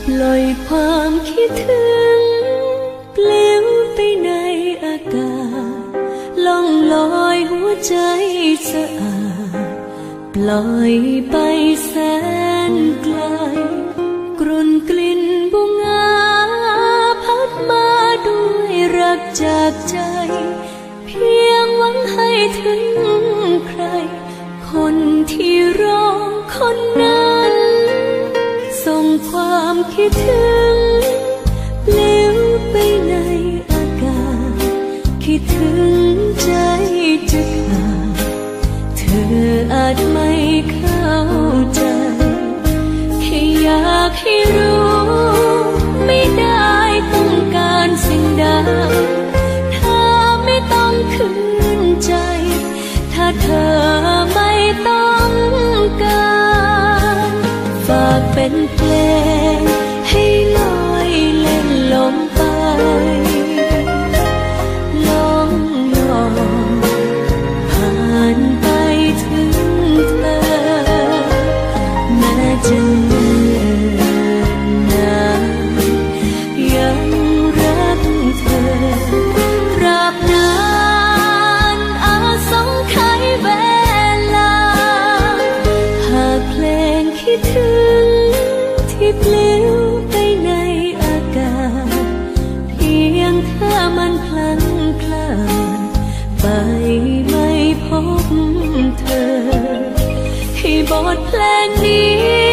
ล่อยความคิดถึงปลิวไปในอากาศล่องลอยหัวใจสะอาดปล่อยไปแสนไกลกรุ่นกลิ่นบุงาพัดมาด้วยรักจากใจเพียงหวังให้ถึงใครคนที่รอคนนั้นส่งความคิดถึงปลิวไปในอากาศคิดถึงใจจะขาดเธออาจไม่เข้าใจแค่อยากให้รู้ไม่ได้ต้องการสิ่งใดเธอไม่ต้องคืนใจถ้าเธอไม่ต้องการฝากเป็นเพลงให้ลอยเล่นลมไปล่องลอยผ่านไปถึงเธอแม้จะเนิ่นนานยังรักเธอตราบนานอาสงไขยเวลาหากเพลงคิดถึงที่ปลิวไปในอากาศเพียงเธอมันพลันพลาดไปไม่พบเธอให้บทเพลงนี้